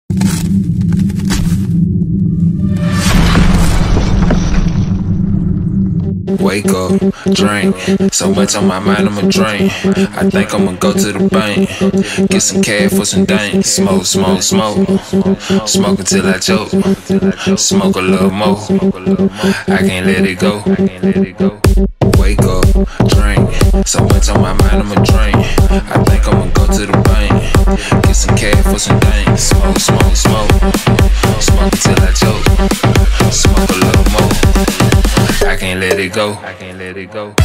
Wake up, drink, so much on my mind I'ma drain. I think I'ma go to the bank, get some cash for some dank. Smoke, smoke, smoke, smoke until I choke. Smoke a little more, I can't let it go. Wake up, drink, so much on my mind I'ma drain. I think I'ma go to the bank, get some cash for some dank. Smoke, smoke, smoke, smoke until I choke. Smoke a little more, I can't let it go. I can't let it go.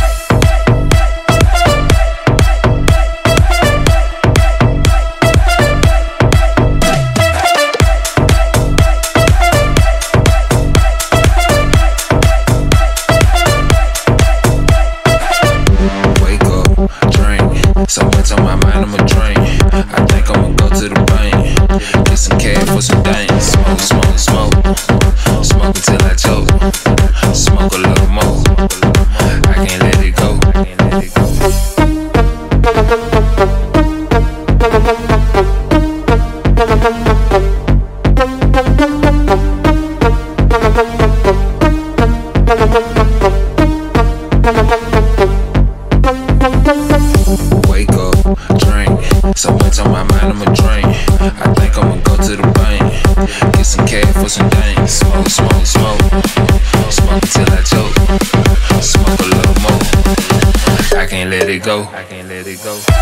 Wake up, drink, so much on my mind I'ma drain. I think I'ma go to the bank, get some cash for some dank. Smoke, smoke, smoke, smoke until I choke. Smoke a little more, I can't let it go. I can't let it go. Wake up, drink, so much on my mind I'ma drain. I think I'ma go to the bank, get some cash for some dank. Smoke, smoke, smoke, smoke until I choke. Smoke a little more, I can't let it go. I can't let it go.